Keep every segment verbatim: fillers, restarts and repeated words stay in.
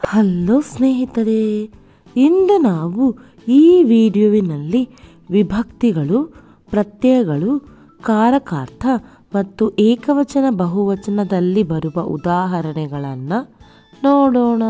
Hello ಸ್ನೇಹಿತರೆ, ಇಂದು ನಾವು ಈ ವಿಡಿಯೋವಿನಲ್ಲಿ ವಿಭಕ್ತಿಗಳು, ಪ್ರತ್ಯಯಗಳು, ಕಾರಕಾರ್ಥ ಮತ್ತು ಏಕವಚನ ಬಹುವಚನದಲ್ಲಿ ಬರುವ ಉದಾಹರಣೆಗಳನ್ನು ನೋಡೋಣ.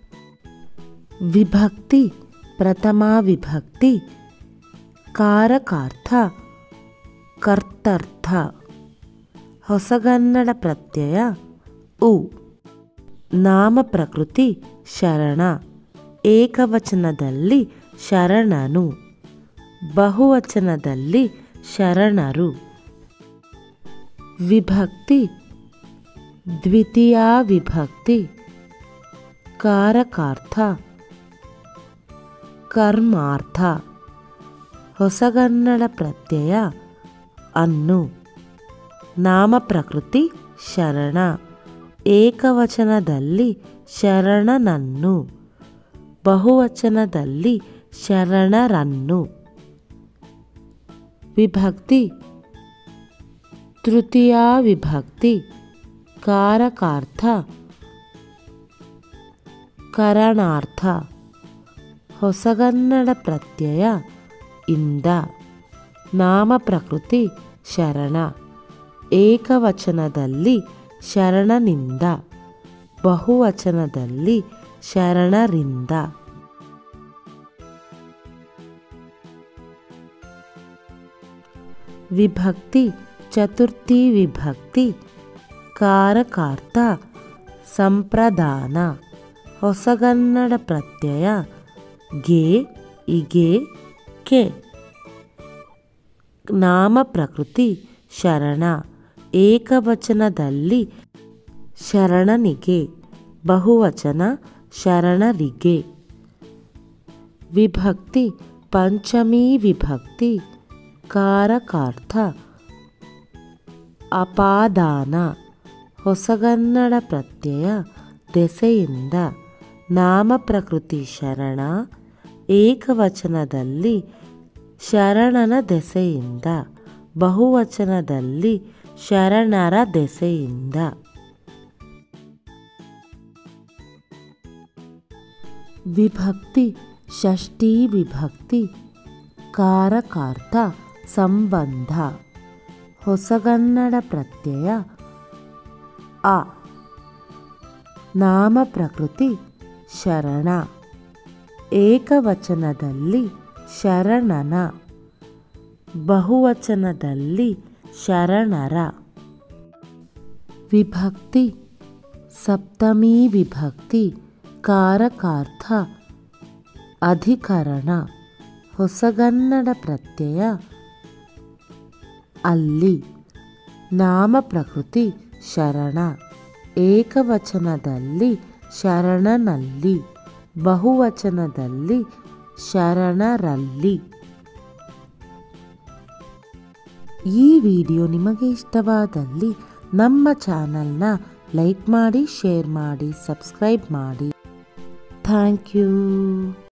ವಿಭಕ್ತಿ, ಪ್ರಥಮ ವಿಭಕ್ತಿ, ಕಾರಕಾರ್ಥ, ಕರ್ತರ್ಥ, ಹೊಸಗನ್ನಡ ಪ್ರತ್ಯಯ ಉ, ನಾಮ ಪ್ರಕೃತಿ ಶರಣ, ಏಕವಚನದಲ್ಲಿ ಶರಣನು, ಬಹುವಚನದಲ್ಲಿ ಶರಣರು. ವಿಭಕ್ತಿ, ದ್ವಿತೀಯ ವಿಭಕ್ತಿ, ಕಾರಕಾರ್ಥ, ಕರ್ಮಾರ್ಥ, ಹೊಸಗನ್ನಡ ಪ್ರತ್ಯಯ ಅನ್ನು, ನಾಮ ಪ್ರಕೃತಿ ಶರಣ, ಏಕವಚನದಲ್ಲಿ ಶರಣನನ್ನು, ಬಹುವಚನದಲ್ಲಿ ಶರಣರನ್ನು. ವಿಭಕ್ತಿ, ತೃತೀಯ ವಿಭಕ್ತಿ, ಕಾರಕಾರ್ಥ, ಕರಣಾರ್ಥ, ಹೊಸಗನ್ನಡ ಪ್ರತ್ಯಯ ಇಂದ, ನಾಮ ಪ್ರಕೃತಿ ಶರಣ, ಏಕವಚನದಲ್ಲಿ ಶರಣನಿಂದ, ಬಹುವಚನದಲ್ಲಿ ಶರಣರಿಂದ. ವಿಭಕ್ತಿ, ಚತುರ್ಥಿ ವಿಭಕ್ತಿ, ಕಾರಕಾರ್ಥ, ಸಂಪ್ರದಾನ, ಹೊಸಗನ್ನಡ ಪ್ರತ್ಯಯ ಗೆ, ಇಗೆ, ಕೆ, ನಾಮ ಪ್ರಕೃತಿ ಶರಣ, ಏಕವಚನದಲ್ಲಿ ಶರಣನಿಗೆ, ಬಹುವಚನ ಶರಣರಿಗೆ. ವಿಭಕ್ತಿ, ಪಂಚಮಿ ವಿಭಕ್ತಿ, ಕಾರಕಾರ್ಥ, ಅಪಾದಾನ, ಹೊಸಗನ್ನಡ ಪ್ರತ್ಯಯ ದೆಸೆಯಿಂದ, ನಾಮ ಪ್ರಕೃತಿ ಶರಣ, ಏಕವಚನದಲ್ಲಿ ಶರಣನ ದೆಸೆಯಿಂದ, ಬಹುವಚನದಲ್ಲಿ ಶರಣರ ದೆಸೆಯಿಂದ. ವಿಭಕ್ತಿ, ಷಷ್ಠಿ ವಿಭಕ್ತಿ, ಕಾರಕಾರ್ಥ, ಸಂಬಂಧ, ಹೊಸಗನ್ನಡ ಪ್ರತ್ಯಯ ಅ, ನಾಮ ಪ್ರಕೃತಿ ಶರಣ, ಏಕವಚನದಲ್ಲಿ ಶರಣನ, ಬಹುವಚನದಲ್ಲಿ ಶರಣರ. ವಿಭಕ್ತಿ, ಸಪ್ತಮಿ ವಿಭಕ್ತಿ, ಕಾರಕಾರ್ಥ, ಅಧಿಕರಣ, ಹೊಸಗನ್ನಡ ಪ್ರತ್ಯಯ ಅಲ್ಲಿ, ನಾಮ ಪ್ರಕೃತಿ ಶರಣ, ಏಕವಚನದಲ್ಲಿ ಶರಣನಲ್ಲಿ, ಬಹುವಚನದಲ್ಲಿ ಶರಣರಲ್ಲಿ. ಈ ವಿಡಿಯೋ ನಿಮಗೆ ಇಷ್ಟವಾದಲ್ಲಿ ನಮ್ಮ ಚಾನಲ್ನ ಲೈಕ್ ಮಾಡಿ, ಶೇರ್ ಮಾಡಿ, ಸಬ್ಸ್ಕ್ರೈಬ್ ಮಾಡಿ. Thank you.